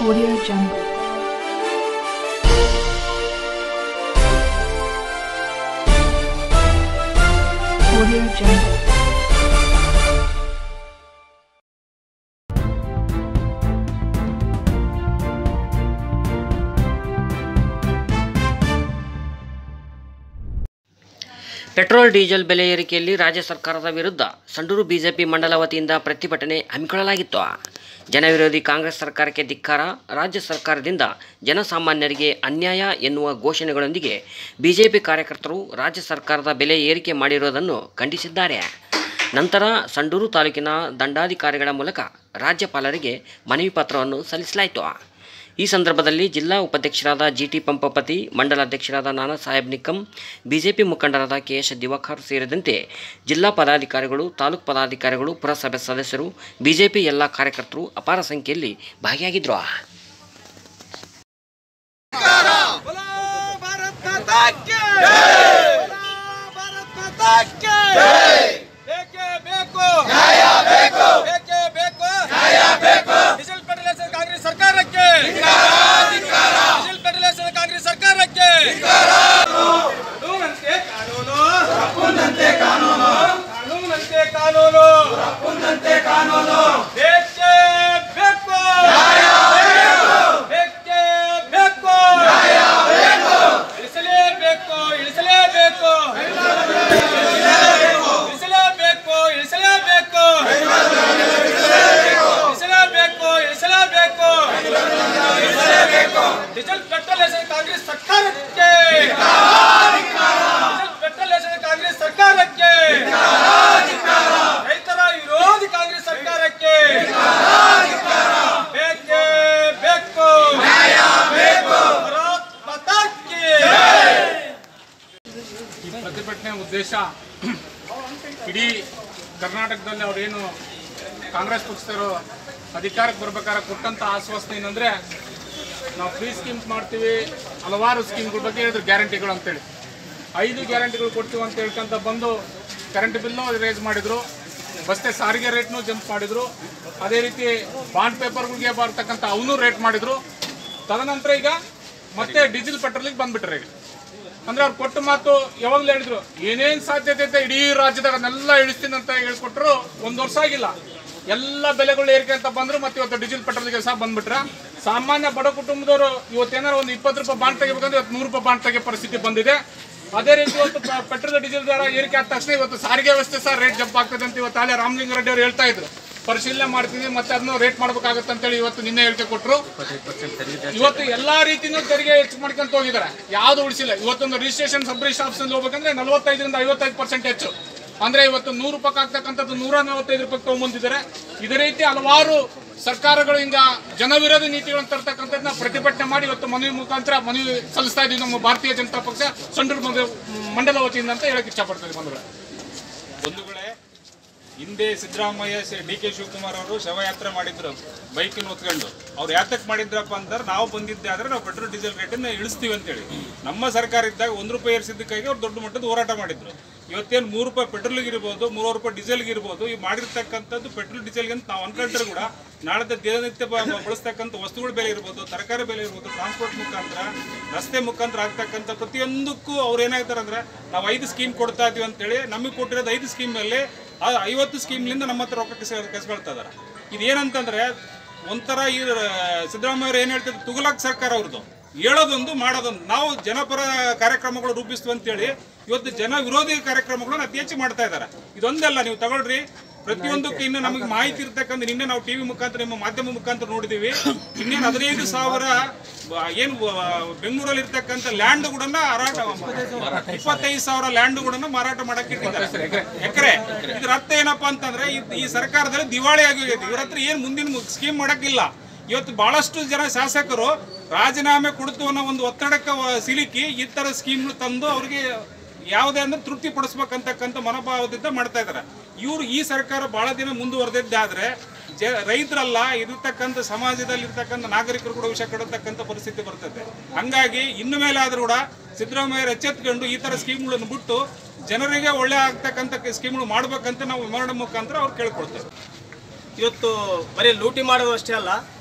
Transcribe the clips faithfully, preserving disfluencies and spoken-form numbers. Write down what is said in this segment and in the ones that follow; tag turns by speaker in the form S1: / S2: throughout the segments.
S1: Audio Jungle. Audio Jungle.
S2: Petrol diesel ಬೆಲೆ ಏರಿಕೆಯಲ್ಲಿ ರಾಜ್ಯ ಸರ್ಕಾರದ ವಿರುದ್ಧ ಸಂಡೂರು ಬಿಜೆಪಿ ಮಂಡಲ ವತಿಯಿಂದ ಪ್ರತಿಭಟನೆ ಹಮ್ಮಿಕೊಳ್ಳಲಾಗಿತ್ತು. ಜನವಿರೋಧಿ ಕಾಂಗ್ರೆಸ್ ಸರ್ಕಾರಕ್ಕೆ ಧಿಕ್ಕಾರ, ರಾಜ್ಯ ಸರ್ಕಾರದಿಂದ ಜನಸಾಮಾನ್ಯರಿಗೆ ಅನ್ಯಾಯ ಎನ್ನುವ ಘೋಷಣೆಗಳೊಂದಿಗೆ ಬಿಜೆಪಿ ಕಾರ್ಯಕರ್ತರು ರಾಜ್ಯ ಸರ್ಕಾರದ ಬೆಲೆ ಏರಿಕೆ ಮಾಡಿರುವುದನ್ನು ಖಂಡಿಸಿದ್ದಾರೆ. ನಂತರ ಸಂಡೂರು ತಾಲೂಕಿನ ದಂಡಾಧಿಕಾರಿಗಳ ಮೂಲಕ ರಾಜ್ಯಪಾಲರಿಗೆ ಮನವಿ ಪತ್ರವನ್ನು ಸಲ್ಲಿಸಲಾಯಿತು. ಈ ಸಂದರ್ಭದಲ್ಲಿ ಜಿಲ್ಲಾ ಉಪಾಧ್ಯಕ್ಷರಾದ ಜಿ ಟಿ ಪಂಪಪತಿ, ಮಂಡಲ ಅಧ್ಯಕ್ಷರಾದ ನಾನಾ ಸಾಹೇಬ್ ನಿಕ್ಕಂ, ಬಿಜೆಪಿ ಮುಖಂಡರಾದ ಕೆ ಎಸ್ ದಿವಾಕರ್ ಸೇರಿದಂತೆ ಜಿಲ್ಲಾ ಪದಾಧಿಕಾರಿಗಳು, ತಾಲೂಕು ಪದಾಧಿಕಾರಿಗಳು, ಪುರಸಭೆ ಸದಸ್ಯರು, ಬಿಜೆಪಿ ಎಲ್ಲ ಕಾರ್ಯಕರ್ತರು ಅಪಾರ ಸಂಖ್ಯೆಯಲ್ಲಿ ಭಾಗಿಯಾಗಿದ್ದರು.
S3: ಡೀಸೆಲ್ ಪೆಟ್ರೋಲ್ ಕಾಂಗ್ರೆಸ್ ಸರ್ಕಾರಕ್ಕೆ ಪೆಟ್ರೋಲ್ ಕಾಂಗ್ರೆಸ್ ಸರ್ಕಾರಕ್ಕೆ ರೈತರ ವಿರೋಧಿ ಕಾಂಗ್ರೆಸ್ ಸರ್ಕಾರಕ್ಕೆ ಬೇಕೇ ಬೇಕು.
S4: ಈ ಪ್ರತಿಭಟನೆ ಉದ್ದೇಶ ಇಡೀ ಕರ್ನಾಟಕದಲ್ಲಿ ಅವರೇನು ಕಾಂಗ್ರೆಸ್ ಪಕ್ಷದವರು ಅಧಿಕಾರಕ್ಕೆ ಬರ್ಬೇಕಾದ್ರೆ ಕೊಟ್ಟಂತ ಆಶ್ವಾಸನೆ ಏನಂದ್ರೆ ನಾವು ಫ್ರೀ ಸ್ಕೀಮ್ಸ್ ಮಾಡ್ತೀವಿ, ಹಲವಾರು ಸ್ಕೀಮ್ಗಳ ಬಗ್ಗೆ ಹೇಳಿದ್ರು, ಗ್ಯಾರಂಟಿಗಳು ಅಂತೇಳಿ ಐದು ಗ್ಯಾರಂಟಿಗಳು ಕೊಡ್ತೀವಿ ಅಂತ ಹೇಳ್ಕೊಂತ ಬಂದು ಕರೆಂಟ್ ಬಿಲ್ಲು ರೇಸ್ ಮಾಡಿದ್ರು, ಬಸ್ತೆ ಸಾರಿಗೆ ರೇಟ್ನು ಜಂಪ್ ಮಾಡಿದ್ರು, ಅದೇ ರೀತಿ ಬಾಂಡ್ ಪೇಪರ್ಗಳಿಗೆ ಬರ್ತಕ್ಕಂಥ ಅವನು ರೇಟ್ ಮಾಡಿದ್ರು. ತದನಂತರ ಈಗ ಮತ್ತೆ ಡೀಸೆಲ್ ಪೆಟ್ರೋಲಿಗೆ ಬಂದ್ಬಿಟ್ರೆ ಈಗ ಅಂದ್ರೆ ಅವ್ರು ಕೊಟ್ಟ ಮಾತು ಯಾವಾಗಲೂ ಹೇಳಿದ್ರು ಏನೇನು ಸಾಧ್ಯತೆ ಐತೆ ಇಡೀ ರಾಜ್ಯದಾಗ ಅದನ್ನೆಲ್ಲ ಇಳಿಸ್ತೀನಿ ಅಂತ ಹೇಳ್ಕೊಟ್ರು. ಒಂದು ವರ್ಷ ಆಗಿಲ್ಲ, ಎಲ್ಲ ಬೆಲೆಗಳು ಏರಿಕೆ ಅಂತ ಬಂದ್ರು. ಮತ್ತೆ ಇವತ್ತು ಡೀಸೆಲ್ ಪೆಟ್ರೋಲ್ಗೆ ಸಹ ಬಂದ್ಬಿಟ್ರ. ಸಾಮಾನ್ಯ ಬಡ ಕುಟುಂಬದವರು ಇವತ್ತೇನಾರು ಒಂದು ಇಪ್ಪತ್ತು ರೂಪಾಯಿ ಬಾಂಡ್ ತೆಗಿಬೇಕಂದ್ರೆ ಇವತ್ತು ನೂರು ರೂಪಾಯಿ ಬಾಂಡ್ ತೆಗೆ ಪರಿಸ್ಥಿತಿ ಬಂದಿದೆ. ಅದೇ ರೀತಿ ಇವತ್ತು ಪೆಟ್ರೋಲ್ ಡೀಸೆಲ್ ದರ ಏರಿಕೆ ಆದ ತಕ್ಷಣ ಇವತ್ತು ಸಾರಿಗೆ ವ್ಯವಸ್ಥೆ ಸಹ ರೇಟ್ ಜಂಪ್ ಆಗ್ತದೆ ಅಂತ ಇವತ್ತು ಅಲ್ಲೇ ರಾಮಲಿಂಗಾರೆಡ್ಡಿ ಅವರು ಹೇಳ್ತಾ ಇದ್ರು. ಪರಿಶೀಲನೆ ಮಾಡ್ತೀವಿ, ಮತ್ತೆ ಅದನ್ನು ರೇಟ್ ಮಾಡ್ಬೇಕಾಗತ್ತೆ ಅಂತೇಳಿ ಇವತ್ತು ನಿನ್ನೆ ಹೇಳಿಕೆ ಕೊಟ್ಟರು. ಇವತ್ತು ಎಲ್ಲಾ ರೀತಿನೂ ತೆರಿಗೆ ಹೆಚ್ಚು ಮಾಡ್ಕೊಂತ ಹೋಗಿದ್ದಾರೆ, ಯಾವ್ದು ಉಳಿಸಿಲ್ಲ. ಇವತ್ತೊಂದು ರಿಜಿಸ್ಟ್ರೇಷನ್ ಸಬ್ ರಿಜಿಸ್ಟ್ರೇಷನ್ ಆಫೀಸ್ ಹೋಗ್ಬೇಕಂದ್ರೆ ನಲವತ್ತೈದರಿಂದ ಐವತ್ತೈದು ಪರ್ಸೆಂಟ್ ಹೆಚ್ಚು, ಅಂದ್ರೆ ಇವತ್ತು ನೂರು ರೂಪಾಯಿ ಆಗ್ತಕ್ಕಂಥದ್ದು ನೂರ ನಲವತ್ತೈದು ರೂಪಾಯಿ ತಗೊಂಡ್ಬಂದಿದ್ದಾರೆ. ಇದೇ ರೀತಿ ಹಲವಾರು ಸರ್ಕಾರಗಳು ಹಿಂಗ ಜನವಿರೋಧಿ ನೀತಿಗಳನ್ನು ತರ್ತಕ್ಕಂಥದ್ದನ್ನ ಪ್ರತಿಭಟನೆ ಮಾಡಿ ಇವತ್ತು ಮನವಿ ಮುಖಾಂತರ ಮನವಿ ಸಲ್ಲಿಸ್ತಾ ಇದೀವಿ ನಮ್ಮ ಭಾರತೀಯ ಜನತಾ ಪಕ್ಷ ಸಂಡೂರು ಮಂಡಲ ವತಿಯಿಂದ ಅಂತ ಹೇಳಕ್ ಇಷ್ಟಪಡ್ತೀವಿ. ಬಂಧುಗಳೇ,
S5: ಬಂಧುಗಳೇ ಹಿಂದೆ ಸಿದ್ದರಾಮಯ್ಯ, ಡಿ ಕೆ ಶಿವಕುಮಾರ್ ಅವರು ಶವಯಾತ್ರೆ ಮಾಡಿದ್ರು ಬೈಕಿನ ಹೊತ್ಕೊಂಡು. ಅವ್ರು ಯಾತಕ್ಕೆ ಮಾಡಿದ್ರಪ್ಪ ಅಂದ್ರೆ ನಾವು ಬಂದಿದ್ದೆ ಆದ್ರೆ ನಾವು ಪೆಟ್ರೋಲ್ ಡೀಸೆಲ್ ರೇಟನ್ನು ಇಳಿಸ್ತೀವಿ ಅಂತೇಳಿ. ನಮ್ಮ ಸರ್ಕಾರ ಇದ್ದಾಗ ಒಂದು ರೂಪಾಯಿ ಏರಿಸಿದ್ದಕ್ಕಾಗಿ ಅವ್ರು ದೊಡ್ಡ ಮಟ್ಟದ ಹೋರಾಟ ಮಾಡಿದ್ರು. ಇವತ್ತೇನು ಮೂರು ರೂಪಾಯಿ ಪೆಟ್ರೋಲ್ಗೆ ಇರ್ಬೋದು, ಮೂರು ರೂಪಾಯಿ ಡೀಸೆಲ್ಗೆ ಇರ್ಬೋದು, ಈ ಮಾಡಿರ್ತಕ್ಕಂಥದ್ದು ಪೆಟ್ರೋಲ್ ಡೀಸೆಲ್ಗೆ ಅಂತ ನಾವು ಅನ್ಕೊಂಡ್ರೆ ಕೂಡ ನಾಳೆ ದಿನನಿತ್ಯ ಬಳಸ್ತಕ್ಕಂಥ ವಸ್ತುಗಳ ಬೆಲೆ ಇರ್ಬೋದು, ತರಕಾರಿ ಬೆಲೆ ಇರ್ಬೋದು, ಟ್ರಾನ್ಸ್ಪೋರ್ಟ್ ಮುಖಾಂತರ, ರಸ್ತೆ ಮುಖಾಂತರ ಆಗ್ತಕ್ಕಂಥ ಪ್ರತಿಯೊಂದಕ್ಕೂ ಅವ್ರು ಏನಾಗ್ತಾರೆ ಅಂದ್ರೆ ನಾವು ಐದು ಸ್ಕೀಮ್ ಕೊಡ್ತಾ ಇದೀವಿ ಅಂತೇಳಿ ನಮಗೆ ಕೊಟ್ಟಿರೋದು ಐದು ಸ್ಕೀಮಲ್ಲಿ ಐವತ್ತು ಸ್ಕೀಮ್ಲಿಂದ ನಮ್ಮ ಹತ್ರ ರೊಕ್ಕ ಕೆಸ ಕೆಸ್ಕೊಳ್ತಾ ಇದಾರೆ. ಇದೇನಂತಂದ್ರೆ ಒಂಥರ ಈ ಸಿದ್ದರಾಮಯ್ಯ ಅವ್ರು ಏನು ಹೇಳ್ತಿದ್ರು, ತುಗಲಕ್ ಸರ್ಕಾರ ಅವ್ರದ್ದು, ಹೇಳೋದೊಂದು ಮಾಡೋದೊಂದು. ನಾವು ಜನಪರ ಕಾರ್ಯಕ್ರಮಗಳು ರೂಪಿಸ್ತೀವಿ ಅಂತೇಳಿ ಇವತ್ತು ಜನ ವಿರೋಧಿ ಕಾರ್ಯಕ್ರಮಗಳನ್ನ ಅತಿ ಹೆಚ್ಚು ಮಾಡ್ತಾ ಇದ್ದಾರೆ. ಇದೊಂದಲ್ಲ, ನೀವು ತಗೊಳ್ರಿ, ಪ್ರತಿಯೊಂದಕ್ಕೂ ಇನ್ನು ನಮಗೆ ಮಾಹಿತಿ ಇರ್ತಕ್ಕಂಥ ನಿನ್ನೆ ನಾವು ಟಿವಿ ಮುಖಾಂತರ ನಿಮ್ಮ ಮಾಧ್ಯಮ ಮುಖಾಂತರ ನೋಡಿದೀವಿ. ಇನ್ನೇನು ಹದಿನೈದು ಸಾವಿರ ಏನು ಬೆಂಗಳೂರಲ್ಲಿ ಇರ್ತಕ್ಕಂಥ ಲ್ಯಾಂಡ್ ಕೂಡ ಮಾರಾಟ, ಇಪ್ಪತ್ತೈದು ಸಾವಿರ ಲ್ಯಾಂಡ್ ಕೂಡ ಮಾರಾಟ ಮಾಡಕ್ಕೆ ಇಟ್ಟಿದ್ದಾರೆ ಎಕರೆ. ಇದ್ರ ಅರ್ಥ ಏನಪ್ಪಾ ಅಂತಂದ್ರೆ ಈ ಸರ್ಕಾರದಲ್ಲಿ ದಿವಾಳಿ ಆಗಿ ಹೋಗಿದೆ. ಇವ್ರ ಹತ್ರ ಏನ್ ಮುಂದಿನ ಸ್ಕೀಮ್ ಮಾಡಕ್ಕಿಲ್ಲ. ಇವತ್ತು ಬಹಳಷ್ಟು ಜನ ಶಾಸಕರು ರಾಜೀನಾಮೆ ಕೊಡ್ತು ಅನ್ನೋ ಒಂದು ಒತ್ತಡಕ್ಕೆ ಸಿಲುಕಿ ಈ ತರ ಸ್ಕೀಮ್ ತಂದು ಅವ್ರಿಗೆ ಯಾವುದೇ ಅಂದ್ರೆ ತೃಪ್ತಿ ಪಡಿಸ್ಬೇಕಂತಕ್ಕಂಥ ಮನೋಭಾವದಿಂದ ಮಾಡ್ತಾ ಇದ್ದಾರೆ. ಇವರು ಈ ಸರ್ಕಾರ ಬಹಳ ದಿನ ಮುಂದುವರೆದಿದ್ದಾದ್ರೆ ಜ ರೈತರಲ್ಲ ಇರತಕ್ಕಂಥ ಸಮಾಜದಲ್ಲಿ ಇರ್ತಕ್ಕಂಥ ನಾಗರಿಕರು ಕೂಡ ವಿಷಯ ಕೊಡತಕ್ಕಂಥ ಪರಿಸ್ಥಿತಿ ಬರ್ತದೆ. ಹಂಗಾಗಿ ಇನ್ನು ಮೇಲೆ ಆದ್ರೂ ಕೂಡ ಸಿದ್ದರಾಮಯ್ಯ ಎಚ್ಚೆತ್ಕೊಂಡು ಈ ತರ ಸ್ಕೀಮ್ಗಳನ್ನು ಬಿಟ್ಟು ಜನರಿಗೆ ಒಳ್ಳೆ ಆಗ್ತಕ್ಕಂಥ ಸ್ಕೀಮ್ಗಳು ಮಾಡ್ಬೇಕಂತ ನಾವು ವಿವರಣೆ ಮುಖಾಂತರ ಅವ್ರು ಕೇಳ್ಕೊಳ್ತೇವೆ.
S6: ಇವತ್ತು ಬರೀ ಲೂಟಿ ಮಾಡೋದು ಅಷ್ಟೇ ಅಲ್ಲ,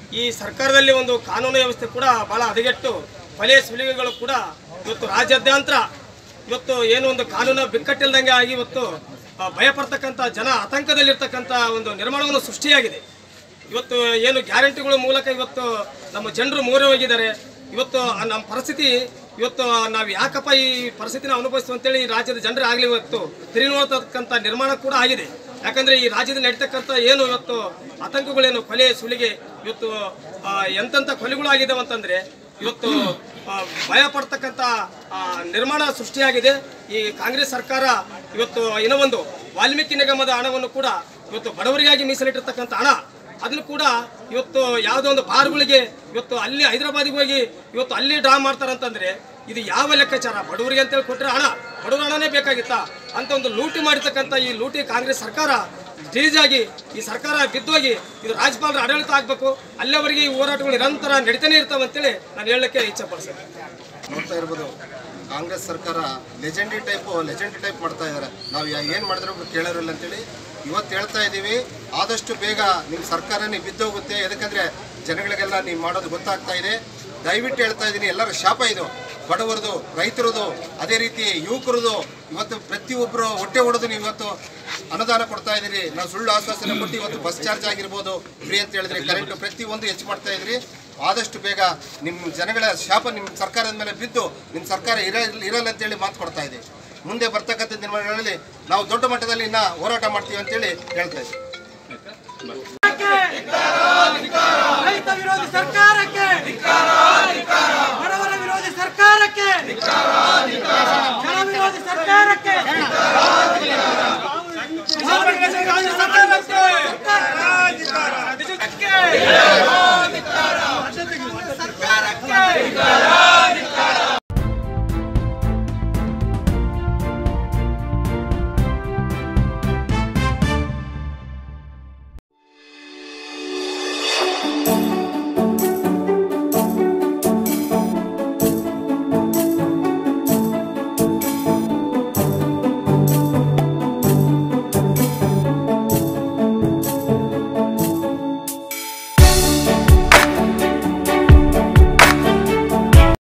S3: ಈ ಸರ್ಕಾರದಲ್ಲಿ ಒಂದು ಕಾನೂನು ವ್ಯವಸ್ಥೆ ಕೂಡ ಭಾಳ ಹದಗೆಟ್ಟು ಕೊಲೆ ಸುಲಿಗೆಗಳು ಕೂಡ ಇವತ್ತು ರಾಜ್ಯಾದ್ಯಂತ ಇವತ್ತು ಏನು ಒಂದು ಕಾನೂನು ಬಿಕ್ಕಟ್ಟಿಲ್ದಂಗೆ ಆಗಿ ಇವತ್ತು ಭಯಪಡ್ತಕ್ಕಂಥ ಜನ ಆತಂಕದಲ್ಲಿರ್ತಕ್ಕಂಥ ಒಂದು ನಿರ್ಮಾಣವನ್ನು ಸೃಷ್ಟಿಯಾಗಿದೆ. ಇವತ್ತು ಏನು ಗ್ಯಾರಂಟಿಗಳ ಮೂಲಕ ಇವತ್ತು ನಮ್ಮ ಜನರು ಮೋರೆ ಹೋಗಿದ್ದಾರೆ. ಇವತ್ತು ನಮ್ಮ ಪರಿಸ್ಥಿತಿ ಇವತ್ತು ನಾವು ಯಾಕಪ್ಪ ಈ ಪರಿಸ್ಥಿತಿನ ಅನುಭವಿಸ್ತೀವಿ ಅಂತೇಳಿ ಈ ರಾಜ್ಯದ ಜನರೇ ಆಗಲಿ ಇವತ್ತು ತಿರುಗಿ ನೋಡ್ತಕ್ಕಂಥ ನಿರ್ಮಾಣ ಕೂಡ ಆಗಿದೆ. ಯಾಕಂದರೆ ಈ ರಾಜ್ಯದಲ್ಲಿ ನಡೀತಕ್ಕಂಥ ಏನು ಇವತ್ತು ಆತಂಕಗಳೇನು ಕೊಲೆ ಸುಲಿಗೆ ಇವತ್ತು ಎಂತೆಂಥ ಕೊಲೆಗಳು ಆಗಿದ್ದಾವೆ ಅಂತಂದರೆ ಇವತ್ತು ಭಯ ಪಡ್ತಕ್ಕಂಥ ನಿರ್ಮಾಣ ಸೃಷ್ಟಿಯಾಗಿದೆ. ಈ ಕಾಂಗ್ರೆಸ್ ಸರ್ಕಾರ ಇವತ್ತು ಇನ್ನೂ ಒಂದು ವಾಲ್ಮೀಕಿ ನಿಗಮದ ಹಣವನ್ನು ಕೂಡ ಇವತ್ತು ಬಡವರಿಗಾಗಿ ಮೀಸಲಿಟ್ಟಿರ್ತಕ್ಕಂಥ ಹಣ ಅದನ್ನು ಕೂಡ ಇವತ್ತು ಯಾವುದೋ ಒಂದು ಬಾರ್ಗಳಿಗೆ ಇವತ್ತು ಅಲ್ಲಿ ಹೈದರಾಬಾದಿಗೆ ಹೋಗಿ ಇವತ್ತು ಅಲ್ಲಿ ಡ್ರಾ ಮಾಡ್ತಾರಂತಂದರೆ ಇದು ಯಾವ ಲೆಕ್ಕಾಚಾರ? ಬಡವರಿಗೆ ಅಂತೇಳಿ ಕೊಟ್ಟರೆ ಹಣ ಬಡವರ ಹಣನೇ ಬೇಕಾಗಿತ್ತ ಅಂತ ಒಂದು ಲೂಟಿ ಮಾಡಿರ್ತಕ್ಕಂಥ ಈ ಲೂಟಿ ಕಾಂಗ್ರೆಸ್ ಸರ್ಕಾರ ರಿಲೀಸಾಗಿ ಈ ಸರ್ಕಾರ ಬಿದ್ದೋಗಿ ಇದು ರಾಜ್ಯಪಾಲರ ಆಡಳಿತ ಆಗಬೇಕು. ಅಲ್ಲಿವರೆಗೆ ಈ ಹೋರಾಟಗಳು ನಿರಂತರ ನಡೀತಾನೆ ಇರ್ತಾವೆ ಅಂತೇಳಿ ನಾನು ಹೇಳಲಿಕ್ಕೆ ಇಚ್ಛೆ ಪಡಿಸ್ತೇನೆ.
S6: ನೋಡ್ತಾ ಇರ್ಬೋದು, ಕಾಂಗ್ರೆಸ್ ಸರ್ಕಾರ ಲೆಜೆಂಡಿ ಟೈಪು ಲೆಜೆಂಡಿ ಟೈಪ್ ಮಾಡ್ತಾ ಇದ್ದಾರೆ. ನಾವು ಏನು ಮಾಡಿದ್ರು ಕೇಳೋರಿಲ್ಲ ಅಂತೇಳಿ ಇವತ್ತು ಹೇಳ್ತಾ ಇದ್ದೀವಿ. ಆದಷ್ಟು ಬೇಗ ನಿಮ್ಮ ಸರ್ಕಾರನೇ ಬಿದ್ದೋಗುತ್ತೆ. ಯಾಕಂದರೆ ಜನಗಳಿಗೆಲ್ಲ ನೀವು ಮಾಡೋದು ಗೊತ್ತಾಗ್ತಾ ಇದೆ. ದಯವಿಟ್ಟು ಹೇಳ್ತಾ ಇದ್ದೀನಿ, ಎಲ್ಲರ ಶಾಪ ಇದು, ಬಡವರದು, ರೈತರದು, ಅದೇ ರೀತಿ ಯುವಕರದು. ಇವತ್ತು ಪ್ರತಿಯೊಬ್ಬರು ಹೊಟ್ಟೆ ಹೊಡೆದು ನೀವು ಇವತ್ತು ಅನುದಾನ ಕೊಡ್ತಾ ಇದ್ದೀರಿ. ನಾವು ಸುಳ್ಳು ಆಶ್ವಾಸನೆ ಕೊಟ್ಟು ಇವತ್ತು ಬಸ್ ಚಾರ್ಜ್ ಆಗಿರ್ಬೋದು, ಫ್ರೀ ಅಂತ ಹೇಳಿದ್ರಿ, ಕರೆಂಟು ಪ್ರತಿಯೊಂದು ಹೆಚ್ಚು ಮಾಡ್ತಾ ಇದ್ರಿ. ಆದಷ್ಟು ಬೇಗ ನಿಮ್ಮ ಜನಗಳ ಶಾಪ ನಿಮ್ಮ ಸರ್ಕಾರದ ಮೇಲೆ ಬಿದ್ದು ನಿಮ್ಮ ಸರ್ಕಾರ ಇರ ಇರಲ್ಲ ಅಂತೇಳಿ ಮಾತು ಕೊಡ್ತಾ ಇದೆ. ಮುಂದೆ ಬರ್ತಕ್ಕಂಥ ದಿನಗಳಲ್ಲಿ ನಾವು ದೊಡ್ಡ ಮಟ್ಟದಲ್ಲಿ ಇನ್ನ ಹೋರಾಟ ಮಾಡ್ತೀವಿ ಅಂತೇಳಿ ಹೇಳ್ತಾ ಇದ್ದೀವಿ.
S7: ರೈತ ವಿರೋಧಿ ಸರ್ಕಾರಕ್ಕೆ, ಬಡವರ ವಿರೋಧಿ ಸರ್ಕಾರಕ್ಕೆ, ಜನ ವಿರೋಧಿ ಸರ್ಕಾರಕ್ಕೆ,
S3: ಸರ್ಕಾರಕ್ಕೆ